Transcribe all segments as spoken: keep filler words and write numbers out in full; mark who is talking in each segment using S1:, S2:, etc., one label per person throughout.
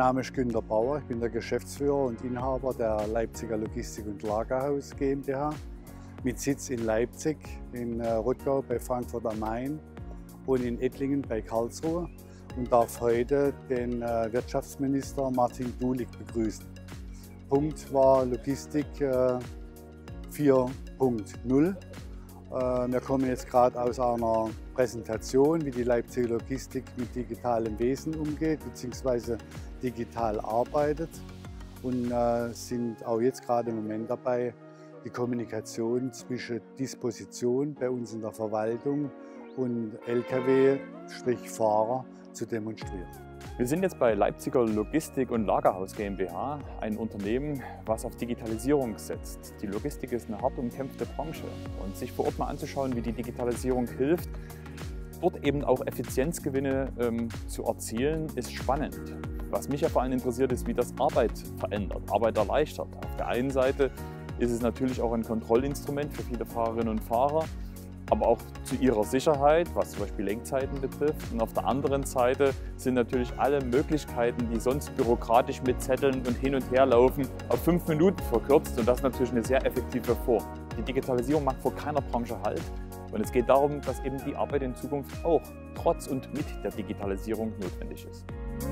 S1: Name ist Günter Bauer, ich bin der Geschäftsführer und Inhaber der Leipziger Logistik und Lagerhaus GmbH mit Sitz in Leipzig, in Rottgau bei Frankfurt am Main und in Ettlingen bei Karlsruhe und darf heute den Wirtschaftsminister Martin Dulig begrüßen. Punkt war Logistik vier Punkt null. Wir kommen jetzt gerade aus einer Präsentation, wie die Leipziger Logistik mit digitalem Wesen umgeht bzw. digital arbeitet und sind auch jetzt gerade im Moment dabei, die Kommunikation zwischen Disposition bei uns in der Verwaltung und L K W-Fahrer zu demonstrieren.
S2: Wir sind jetzt bei Leipziger Logistik und Lagerhaus GmbH, ein Unternehmen, was auf Digitalisierung setzt. Die Logistik ist eine hart umkämpfte Branche und sich vor Ort mal anzuschauen, wie die Digitalisierung hilft, dort eben auch Effizienzgewinne ähm, zu erzielen, ist spannend. Was mich ja vor allem interessiert, ist, wie das Arbeit verändert, Arbeit erleichtert. Auf der einen Seite ist es natürlich auch ein Kontrollinstrument für viele Fahrerinnen und Fahrer, aber auch zu ihrer Sicherheit, was zum Beispiel Lenkzeiten betrifft. Und auf der anderen Seite sind natürlich alle Möglichkeiten, die sonst bürokratisch mit Zetteln und hin und her laufen, auf fünf Minuten verkürzt. Und das ist natürlich eine sehr effektive Form. Die Digitalisierung macht vor keiner Branche Halt. Und es geht darum, dass eben die Arbeit in Zukunft auch trotz und mit der Digitalisierung notwendig ist.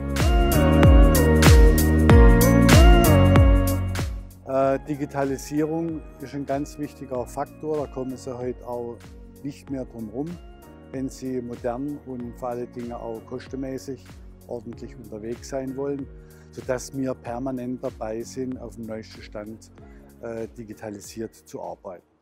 S1: Äh, Digitalisierung ist ein ganz wichtiger Faktor, da kommen Sie heute auch nicht mehr drum herum, wenn Sie modern und vor allen Dingen auch kostenmäßig ordentlich unterwegs sein wollen, sodass wir permanent dabei sind, auf dem neuesten Stand äh, digitalisiert zu arbeiten.